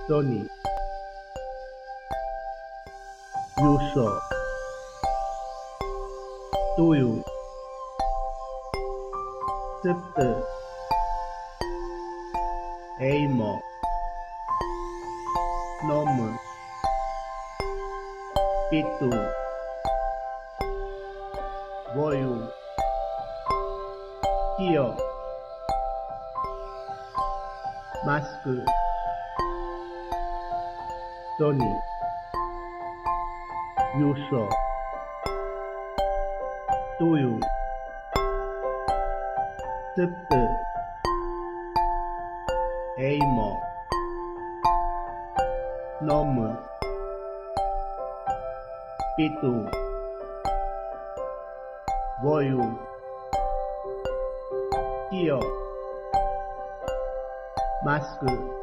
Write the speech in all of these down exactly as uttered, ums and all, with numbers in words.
Tony, Yuso, Tuyu, Sipte, Eimo, Nom, Pitu, Voyu, Kyo, Mask, Tony, Yuso, Tuyu, Sipte, Eimo, Nom, Pitu, Voyu, Kyo, Mask,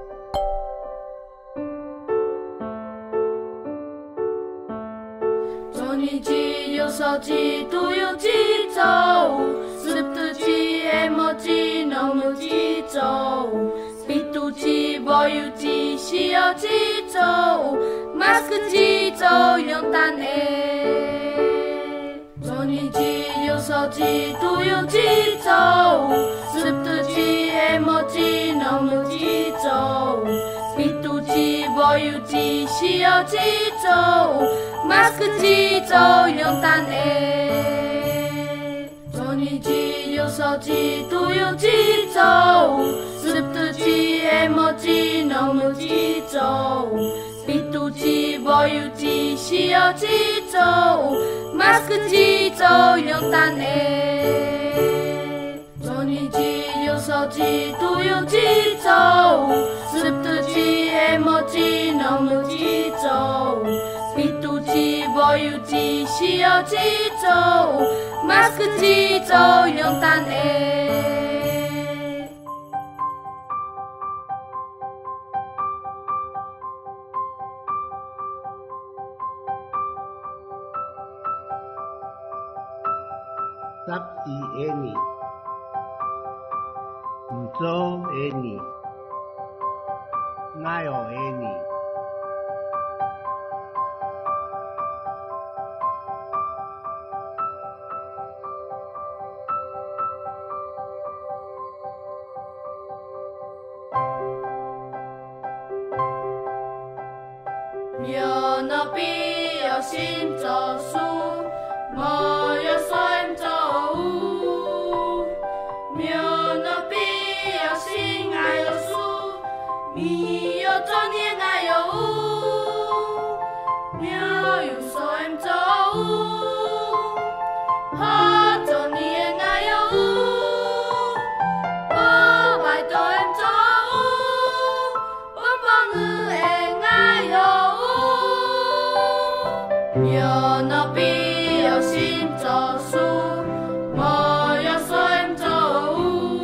Tony G, Yuso G, Tuyu G, Zo, Sipte G, Eimo G, Nom G, Zo, Pitu G, Voyu G, Kyo G, Zo, Mask G, Zo, Yongtan E. Tony G, Yuso G, Tuyu G, Zo, Sipte G, Eimo G, Nom G, Zo, Pitu G, Voyu G, Kyo G, Zo, Mask G, Zo, Yongtan E. Tony G, Yuso G, Tuyu G, Zo, Sipte G, Eimo G, Nom G, Zo, Pitu G, Voyu G, Kyo G, Zo, Mask G, Zo, Yongtan E. Tony G, Yuso G, Tuyu G, Zo, Sipte G, Eimo G, Nom G, Zo, Pitu G, Voyu G, Kyo G, Zo, Mask G, Zo, Yongtan E. Sakti Eni, Nzo Eni, Ngayo Eni, Myonopi Yoshim Zosu, Moyo Soem Zou, Myonopi Yoshin Ayosu, Miyo Tonien Ayo, Myoyu Soem Zou, Ha Tonien Ayo, Bo Bai Toem Zou, Bon Bon En Ayo. Myonopi Yoshim Zosu, Moyo Soem Zou,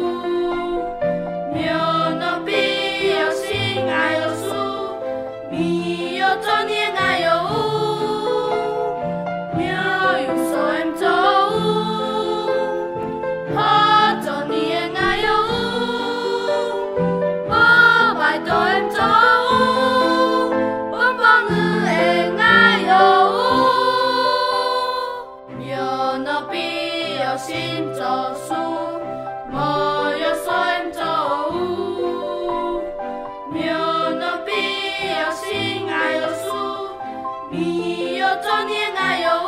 Myonopi Yoshin Ayosu, Miyo Tonien Ayo, Myoyu Soem Zou, Ha Tonien Ayo, Bo Bai Toem Zou, Bon Bon En Ayo. Myonopi Yoshim Zosu, Moyo Soem Zou, Myonopi Yoshin Ayosu, Miyo Tonien Ayo,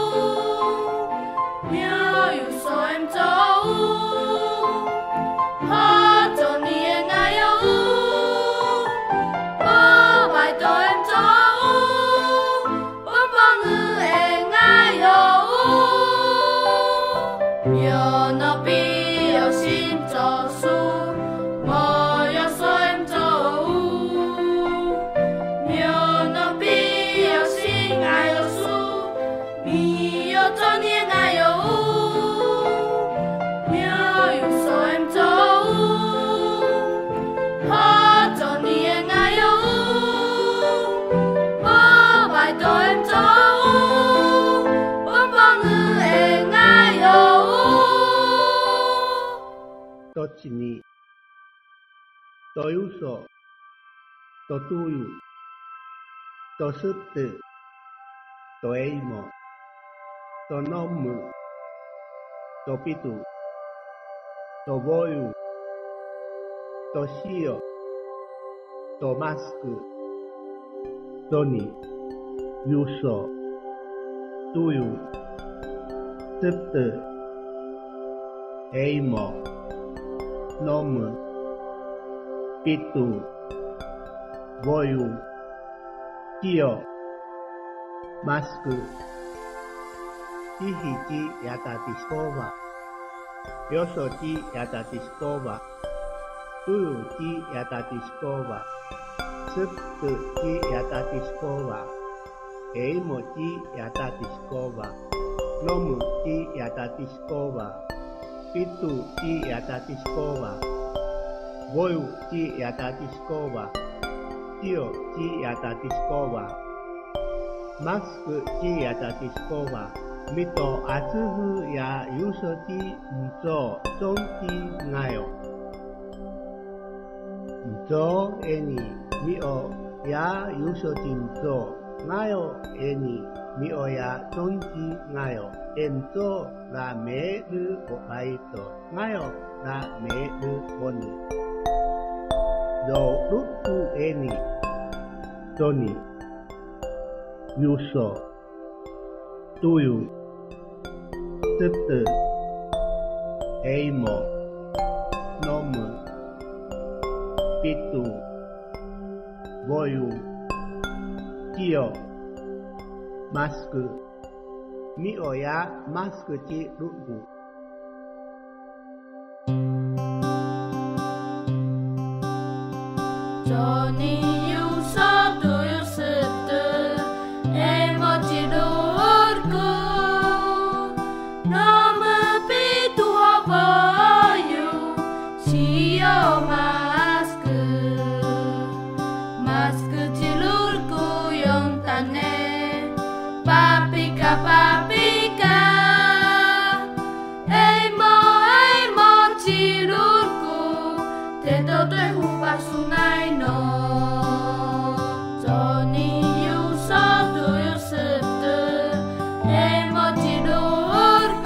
Myoyu Soem Zou, Ha Tonien Ayo, Bo Bai Toem Zou, Bon Bon En Ayo. Myonopi Yoshim Zosu, Moyo Soem Zou, Myonopi Yoshin Ayosu, Miyo Tonien Ayo, Myoyu Soem Zou, Ha Tonien Ayo, Bo Bai Toem Zou, Bon Bon En Ayo. Tochi ni, Toyuso, ととゆ、とすって、とえいも、とのむ、とぴと、とぼゆ、としよ、とマスク、とに、ゆそ、とゆ、すって、えいも、のむ、ぴと、ぼゆ、しよ、マスク、ちひちやたてしこば、よそちやたてしこば、とゆちやたてしこば、すっとちやたてしこば、えいもちやたてしこば、のむちやたてしこば、ぴとちやたてしこば、ぼゆちやたてしこば、しよちやたてしこば、マスクちやたてしこば、みとあつふやゆそちんぞちょんちがよ。んぞえにみおやゆそちんぞがよえにみおやちょんちがよ。えんぞらめるおばいとがよらめるおに。ぞるくえにとにゆそとゆすってえいものむぴとぼゆしよマスクみおやマスクちるぐぞにゆそとゆすってえもちるくのむぴとはぼゆしよマスクマスクちるくよんたねパピカパピカえいもえいもちるくてとてふばすないのぞにゆそとゆすってえもちるく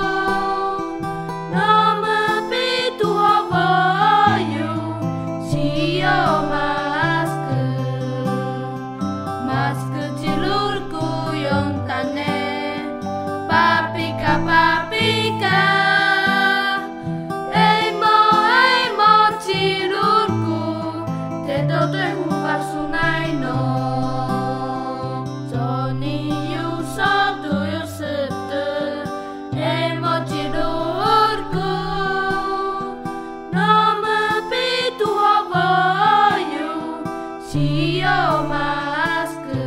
のむぴとはぼゆしよマスクマスクちるくよんたねパピカパピカえいもえいもちるくてとてふばすないのぞにゆそとゆすってえもちるくのむぴとはぼゆしよマスク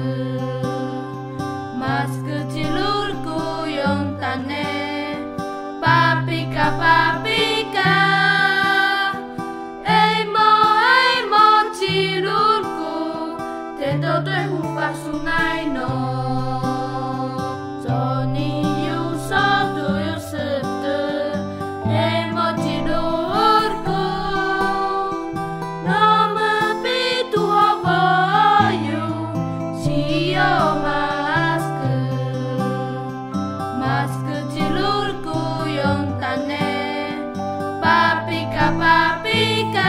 マスクちるくよんたねパピカパピカえいもえいもちるくてとてふばすないのぞにゆそとゆすってえもちるくのむぴとはぼゆしよマスクマスクちるくよんたねパピカパピカ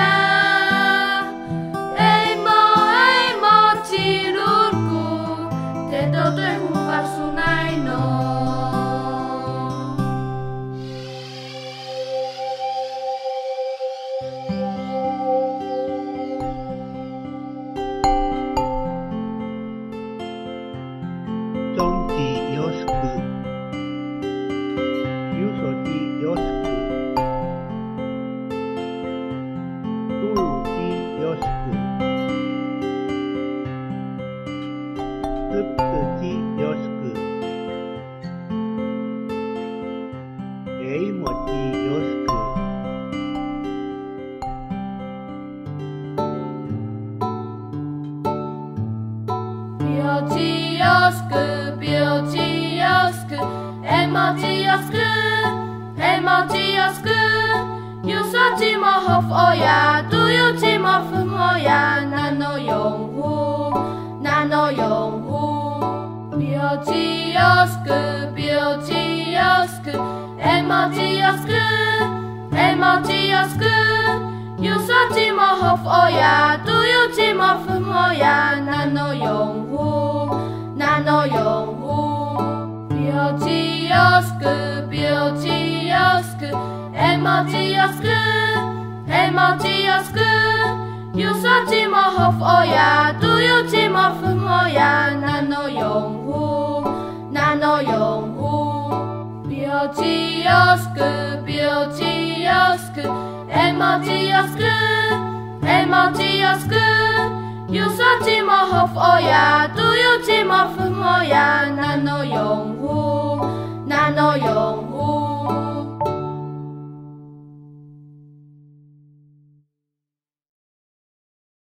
えいもえいもちるくてとてふばすないのちょんちよしくゆそちよしくとゆちよしくすっとちよしくえいもちよしくぴょちよすくぴょちよすくえもちよすくえもちよすくゆそちもほふおやとゆちもふもやなのよ字やすく表字やすく絵文字やすく絵文字やすく有所字幕和佛呀都有字幕佛摩呀哪能用户哪能用户表字やすく表字やすく絵文字やすく絵文字やすく有所字幕和佛呀都有字幕佛摩呀哪能用户哪能用户表字やすく表字やすく絵文字やすく絵文字やすく有所字幕和佛呀都有字幕佛摩呀哪能用户哪能用户